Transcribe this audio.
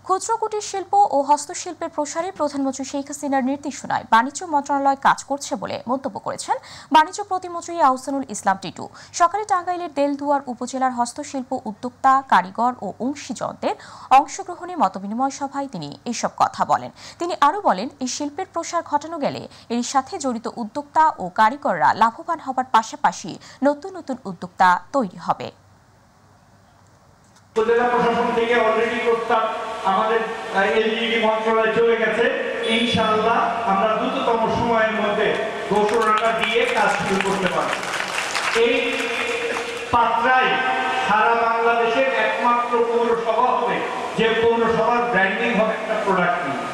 ক্ষুদ্র কুটির শিল্প ও হস্তশিল্পের প্রসারে প্রধানমন্ত্রী শেখ হাসিনার নির্দেশনায় বাণিজ্য মন্ত্রণালয় কাজ করছে বলে মন্তব্য করেছেন বাণিজ্য প্রতিমন্ত্রী আহসানুল ইসলাম টিটু। সকালে টাঙ্গাইলের দেলদুয়ার উপজেলার হস্তশিল্প উদ্যোক্তা, কারিগর ও অংশীজনদের অংশগ্রহণে মতবিনিময় সভায় তিনি এসব কথা বলেন। তিনি আরও বলেন, এই শিল্পের প্রসার ঘটানো গেলে এর সাথে জড়িত উদ্যোক্তা ও কারিগররা লাভবান হবার পাশাপাশি নতুন নতুন উদ্যোক্তা তৈরি হবে। উপজেলা প্রশাসন থেকে অলরেডি প্রস্তাব আমাদের এলজিইডি মন্ত্রণালয়ে চলে গেছে। ইনশাআল্লাহ আমরা দ্রুততম সময়ের মধ্যে ঘোষণাটা দিয়ে কাজ শুরু করতে পারব। এই পাত্রাই সারা বাংলাদেশের একমাত্র পৌরসভা হবে যে পৌরসভার ব্র্যান্ডিং হবে একটা প্রোডাক্ট নিয়ে।